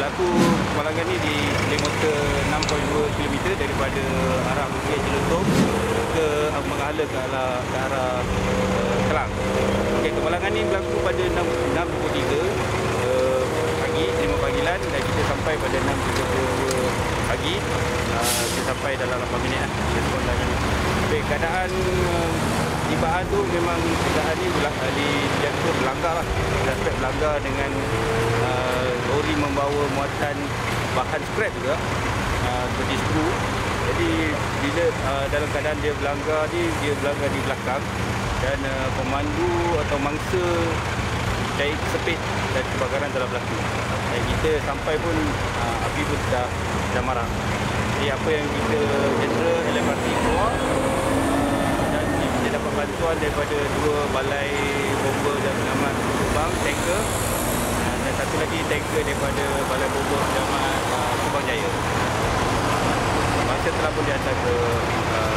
berlaku kemalangan ni di kilometer 6.2 km daripada arah Bukit Jelutong ke mengahala ke arah Kelang. Okey, kemalangan ni berlaku pada 6.23 pagi, 5 panggilan, dan kita sampai pada 6.32 pagi. Kita sampai dalam 8 minit lah. Okey, keadaan tibaan tu memang keadaan ni dijangka berlanggar lah. Aspek berlanggar dengan lori membawa muatan bahan scrap juga, seperti skru. Jadi bila dalam keadaan dia berlanggar ni, dia berlanggar di belakang, dan pemandu atau mangsa cair sepit dan kebakaran telah berlaku. Dan kita sampai pun api pun dah marak. Jadi apa yang kita general LMRT keluar, dan kita dapat bantuan daripada 2 balai bomba dan penyelamat Subang, tanker, dan satu lagi tanker daripada balai bomba penyelamat Subang Jaya. Masa telah pun dihantar ke